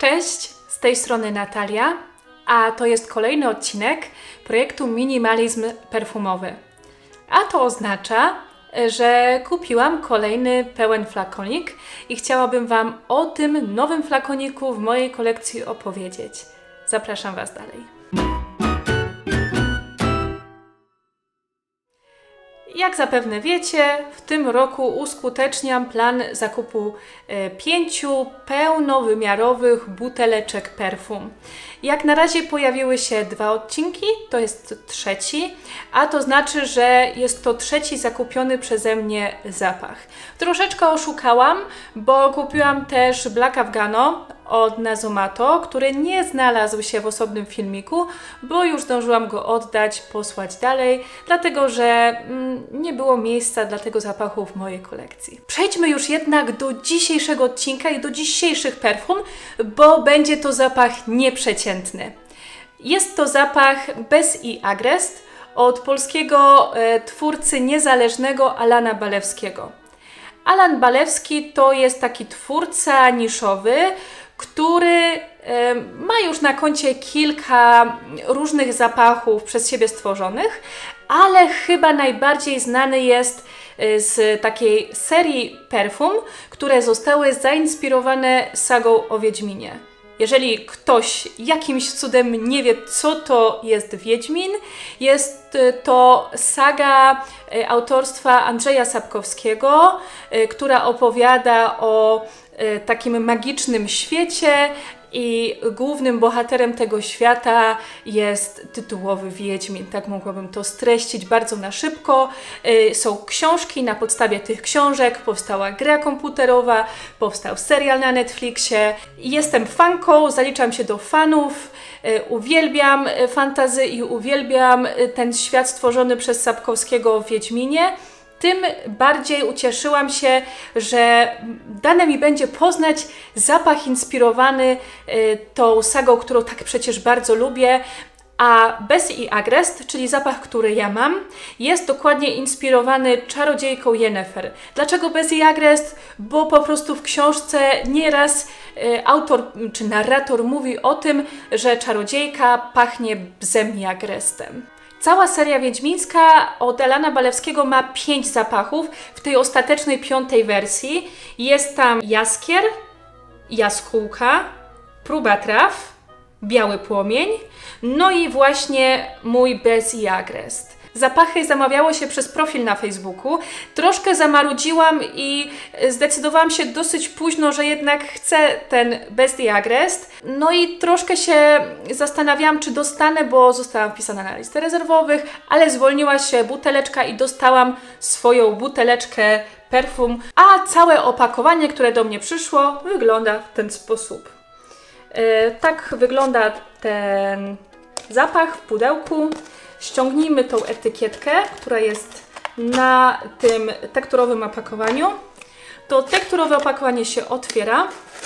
Cześć, z tej strony Natalia, a to jest kolejny odcinek projektu Minimalizm Perfumowy. A to oznacza, że kupiłam kolejny pełen flakonik i chciałabym Wam o tym nowym flakoniku w mojej kolekcji opowiedzieć. Zapraszam Was dalej. Jak zapewne wiecie, w tym roku uskuteczniam plan zakupu 5 pełnowymiarowych buteleczek perfum. Jak na razie pojawiły się 2 odcinki, to jest trzeci, a to znaczy, że jest to trzeci zakupiony przeze mnie zapach. Troszeczkę oszukałam, bo kupiłam też Black Afgano od Nasomato, który nie znalazł się w osobnym filmiku, bo już zdążyłam go oddać, posłać dalej, dlatego że nie było miejsca dla tego zapachu w mojej kolekcji. Przejdźmy już jednak do dzisiejszego odcinka i do dzisiejszych perfum, bo będzie to zapach nieprzeciętny. Jest to zapach Bess i Agrest od polskiego twórcy niezależnego Alana Balewskiego. Alan Balewski to jest taki twórca niszowy, który ma już na koncie kilka różnych zapachów przez siebie stworzonych, ale chyba najbardziej znany jest z takiej serii perfum, które zostały zainspirowane sagą o Wiedźminie. Jeżeli ktoś jakimś cudem nie wie, co to jest Wiedźmin, jest to saga autorstwa Andrzeja Sapkowskiego, która opowiada o takim magicznym świecie i głównym bohaterem tego świata jest tytułowy Wiedźmin. Tak mogłabym to streścić bardzo na szybko. Są książki, na podstawie tych książek powstała gra komputerowa, powstał serial na Netflixie. Jestem fanką, zaliczam się do fanów, uwielbiam fantasy i uwielbiam ten świat stworzony przez Sapkowskiego w Wiedźminie. Tym bardziej ucieszyłam się, że dane mi będzie poznać zapach inspirowany tą sagą, którą tak przecież bardzo lubię. A Bess i Agrest, czyli zapach, który ja mam, jest dokładnie inspirowany czarodziejką Yennefer. Dlaczego Bess i Agrest? Bo po prostu w książce nieraz autor czy narrator mówi o tym, że czarodziejka pachnie bzem i agrestem. Cała seria wiedźmińska od Alana Balewskiego ma 5 zapachów. W tej ostatecznej 5. wersji jest tam jaskier, jaskółka, próba traw, biały płomień, no i właśnie mój Bess i Agrest. Zapachy zamawiało się przez profil na Facebooku. Troszkę zamarudziłam i zdecydowałam się dosyć późno, że jednak chcę ten Bess i Agrest. No i troszkę się zastanawiałam, czy dostanę, bo zostałam wpisana na listę rezerwowych, ale zwolniła się buteleczka i dostałam swoją buteleczkę perfum, a całe opakowanie, które do mnie przyszło, wygląda w ten sposób. Tak wygląda ten zapach w pudełku. Ściągnijmy tą etykietkę, która jest na tym tekturowym opakowaniu. To tekturowe opakowanie się otwiera.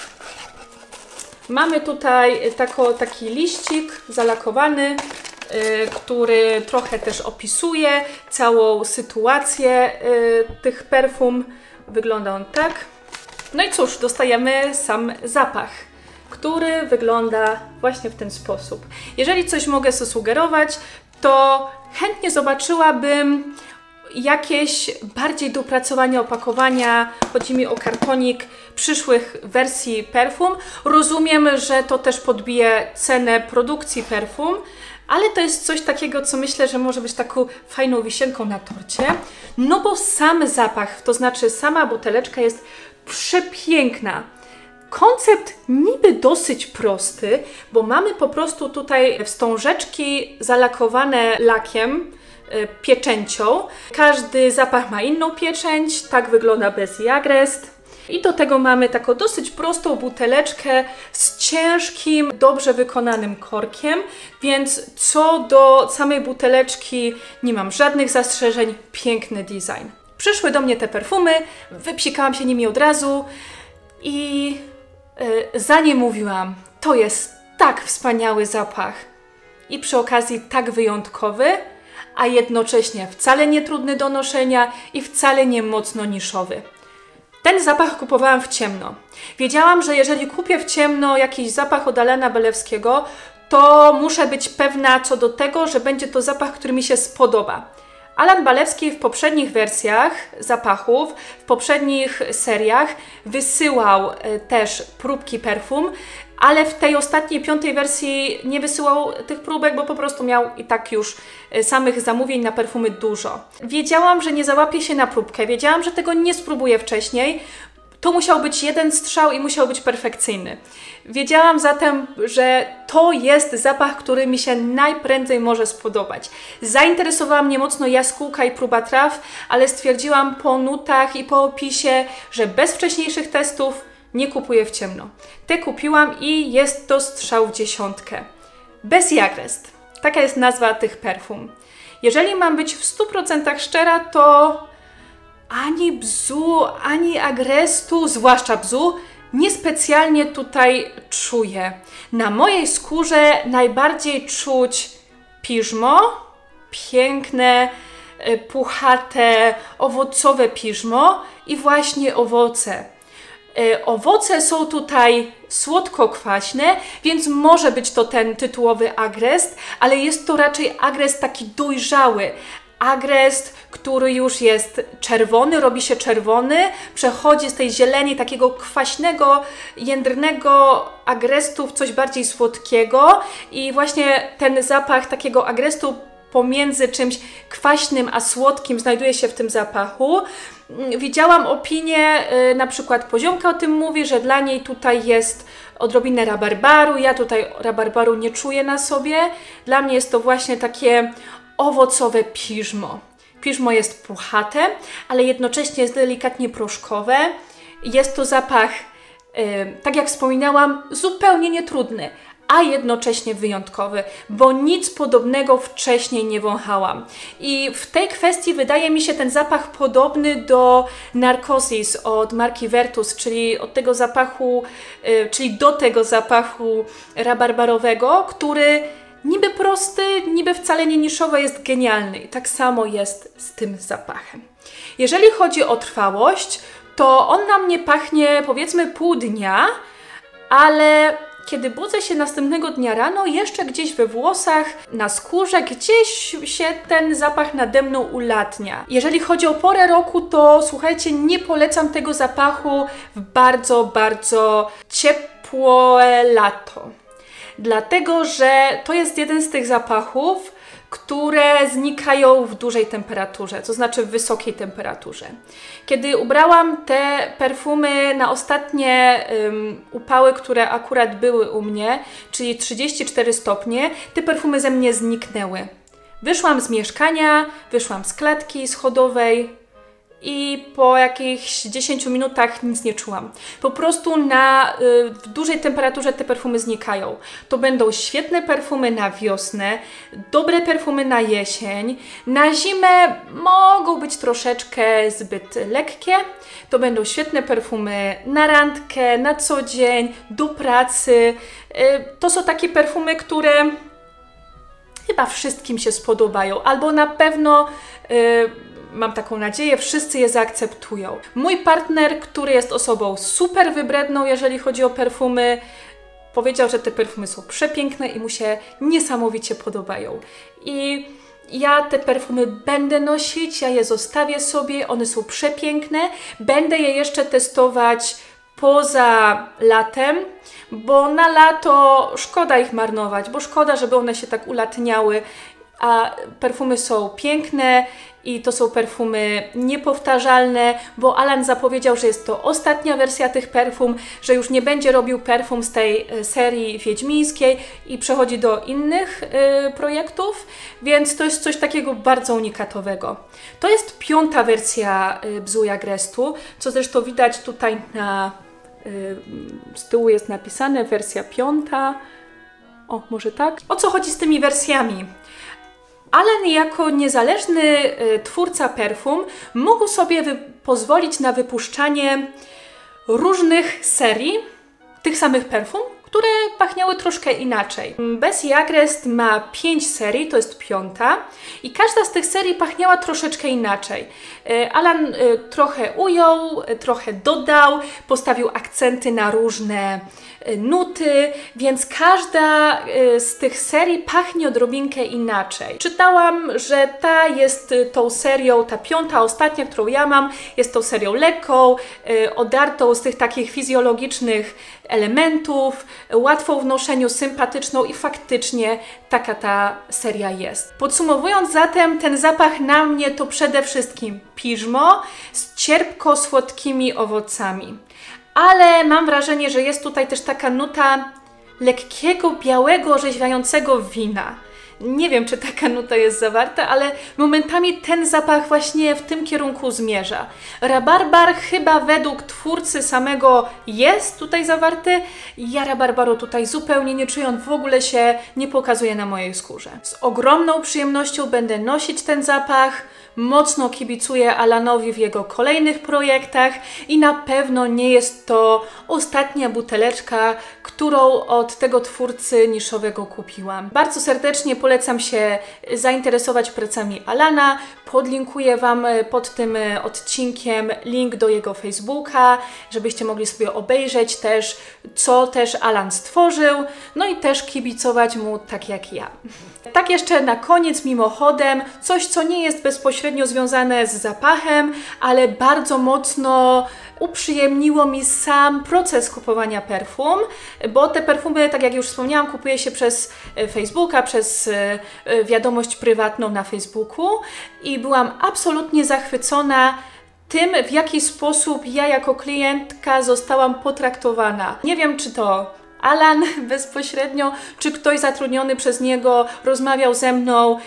Mamy tutaj taki liścik zalakowany, który trochę też opisuje całą sytuację tych perfum. Wygląda on tak. No i cóż, dostajemy sam zapach, który wygląda właśnie w ten sposób. Jeżeli coś mogę zasugerować, to chętnie zobaczyłabym jakieś bardziej dopracowanie opakowania. Chodzi mi o kartonik przyszłych wersji perfum. Rozumiem, że to też podbije cenę produkcji perfum, ale to jest coś takiego, co myślę, że może być taką fajną wisienką na torcie. No bo sam zapach, to znaczy sama buteleczka jest przepiękna. Koncept niby dosyć prosty, bo mamy po prostu tutaj wstążeczki zalakowane lakiem, pieczęcią. Każdy zapach ma inną pieczęć, tak wygląda Bess i Agrest. I do tego mamy taką dosyć prostą buteleczkę z ciężkim, dobrze wykonanym korkiem, więc co do samej buteleczki nie mam żadnych zastrzeżeń, piękny design. Przyszły do mnie te perfumy, wypsikałam się nimi od razu i zanim mówiłam, to jest tak wspaniały zapach i przy okazji tak wyjątkowy, a jednocześnie wcale nie trudny do noszenia i wcale nie mocno niszowy. Ten zapach kupowałam w ciemno. Wiedziałam, że jeżeli kupię w ciemno jakiś zapach od Alana Balewskiego, to muszę być pewna co do tego, że będzie to zapach, który mi się spodoba. Alan Balewski w poprzednich wersjach zapachów, w poprzednich seriach wysyłał też próbki perfum, ale w tej ostatniej, 5. wersji nie wysyłał tych próbek, bo po prostu miał i tak już samych zamówień na perfumy dużo. Wiedziałam, że nie załapię się na próbkę, wiedziałam, że tego nie spróbuję wcześniej. To musiał być jeden strzał i musiał być perfekcyjny. Wiedziałam zatem, że to jest zapach, który mi się najprędzej może spodobać. Zainteresowała mnie mocno jaskółka i próba traw, ale stwierdziłam po nutach i po opisie, że bez wcześniejszych testów nie kupuję w ciemno. Te kupiłam i jest to strzał w 10. Bez Agrest. Taka jest nazwa tych perfum. Jeżeli mam być w 100% szczera, to ani bzu, ani agrestu, zwłaszcza bzu, niespecjalnie tutaj czuję. Na mojej skórze najbardziej czuć piżmo, piękne, puchate, owocowe piżmo i właśnie owoce. Owoce są tutaj słodko-kwaśne, więc może być to ten tytułowy agrest, ale jest to raczej agrest taki dojrzały. Agrest, który już jest czerwony, robi się czerwony, przechodzi z tej zieleni takiego kwaśnego, jędrnego agrestu w coś bardziej słodkiego i właśnie ten zapach takiego agrestu pomiędzy czymś kwaśnym a słodkim znajduje się w tym zapachu. Widziałam opinię, na przykład Poziomka o tym mówi, że dla niej tutaj jest odrobinę rabarbaru. Ja tutaj rabarbaru nie czuję na sobie. Dla mnie jest to właśnie takie owocowe piżmo. Piżmo jest puchate, ale jednocześnie jest delikatnie proszkowe. Jest to zapach, tak jak wspominałam, zupełnie nietrudny, a jednocześnie wyjątkowy, bo nic podobnego wcześniej nie wąchałam. I w tej kwestii wydaje mi się ten zapach podobny do Narcosis od marki Vertus, czyli od tego zapachu, czyli do tego zapachu rabarbarowego, który niby prosty, niby wcale nie niszowy, jest genialny. I tak samo jest z tym zapachem. Jeżeli chodzi o trwałość, to on na mnie pachnie powiedzmy pół dnia, ale kiedy budzę się następnego dnia rano, jeszcze gdzieś we włosach, na skórze, gdzieś się ten zapach nade mną ulatnia. Jeżeli chodzi o porę roku, to słuchajcie, nie polecam tego zapachu w bardzo, bardzo ciepłe lato. Dlatego, że to jest jeden z tych zapachów, które znikają w dużej temperaturze, to znaczy w wysokiej temperaturze. Kiedy ubrałam te perfumy na ostatnie upały, które akurat były u mnie, czyli 34 stopnie, te perfumy ze mnie zniknęły. Wyszłam z mieszkania, wyszłam z klatki schodowej i po jakichś 10 minutach nic nie czułam. Po prostu w dużej temperaturze te perfumy znikają. To będą świetne perfumy na wiosnę, dobre perfumy na jesień. Na zimę mogą być troszeczkę zbyt lekkie. To będą świetne perfumy na randkę, na co dzień, do pracy. To są takie perfumy, które chyba wszystkim się spodobają, albo na pewno mam taką nadzieję, wszyscy je zaakceptują. Mój partner, który jest osobą super wybredną, jeżeli chodzi o perfumy, powiedział, że te perfumy są przepiękne i mu się niesamowicie podobają. I ja te perfumy będę nosić, ja je zostawię sobie, one są przepiękne. Będę je jeszcze testować poza latem, bo na lato szkoda ich marnować, bo szkoda, żeby one się tak ulatniały, a perfumy są piękne i to są perfumy niepowtarzalne, bo Alan zapowiedział, że jest to ostatnia wersja tych perfum, że już nie będzie robił perfum z tej serii wiedźmińskiej i przechodzi do innych projektów, więc to jest coś takiego bardzo unikatowego. To jest 5. wersja Bzu i Agrestu, co zresztą widać tutaj z tyłu jest napisane, wersja 5. O, może tak? O co chodzi z tymi wersjami? Alan jako niezależny twórca perfum mógł sobie pozwolić na wypuszczanie różnych serii tych samych perfum, które pachniały troszkę inaczej. Bessie Agrest ma 5 serii, to jest 5. I każda z tych serii pachniała troszeczkę inaczej. Alan trochę ujął, trochę dodał, postawił akcenty na różne nuty, więc każda z tych serii pachnie odrobinkę inaczej. Czytałam, że ta jest tą serią, ta 5., ostatnia, którą ja mam, jest tą serią lekką, odartą z tych takich fizjologicznych elementów, łatwą w noszeniu, sympatyczną i faktycznie taka ta seria jest. Podsumowując zatem, ten zapach na mnie to przede wszystkim piżmo z cierpko-słodkimi owocami. Ale mam wrażenie, że jest tutaj też taka nuta lekkiego, białego, orzeźwiającego wina. Nie wiem, czy taka nuta jest zawarta, ale momentami ten zapach właśnie w tym kierunku zmierza. Rabarbar chyba według twórcy samego jest tutaj zawarty. Ja rabarbaru tutaj zupełnie nie czuję, on w ogóle się nie pokazuje na mojej skórze. Z ogromną przyjemnością będę nosić ten zapach. Mocno kibicuję Alanowi w jego kolejnych projektach i na pewno nie jest to ostatnia buteleczka, którą od tego twórcy niszowego kupiłam. Bardzo serdecznie polecam się zainteresować pracami Alana. Podlinkuję Wam pod tym odcinkiem link do jego Facebooka, żebyście mogli sobie obejrzeć też, co też Alan stworzył, no i też kibicować mu tak jak ja. Tak jeszcze na koniec mimochodem, coś co nie jest bezpośrednio związane z zapachem, ale bardzo mocno uprzyjemniło mi sam proces kupowania perfum, bo te perfumy, tak jak już wspomniałam, kupuje się przez Facebooka, przez wiadomość prywatną na Facebooku i byłam absolutnie zachwycona tym, w jaki sposób ja jako klientka zostałam potraktowana. Nie wiem, czy to Alan bezpośrednio, czy ktoś zatrudniony przez niego rozmawiał ze mną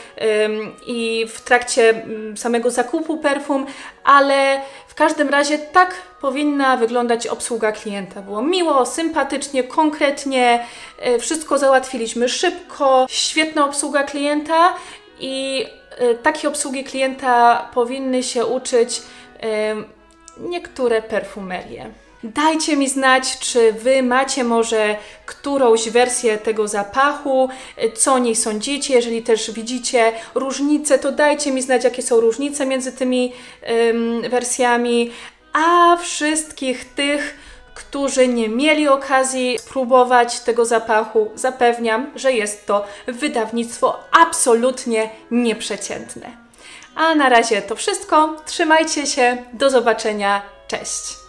i w trakcie samego zakupu perfum, ale w każdym razie tak powinna wyglądać obsługa klienta. Było miło, sympatycznie, konkretnie, wszystko załatwiliśmy szybko, świetna obsługa klienta i takiej obsługi klienta powinny się uczyć niektóre perfumerie. Dajcie mi znać, czy Wy macie może którąś wersję tego zapachu, co o niej sądzicie. Jeżeli też widzicie różnice, to dajcie mi znać, jakie są różnice między tymi wersjami. A wszystkich tych, którzy nie mieli okazji spróbować tego zapachu, zapewniam, że jest to wydawnictwo absolutnie nieprzeciętne. A na razie to wszystko. Trzymajcie się, do zobaczenia, cześć!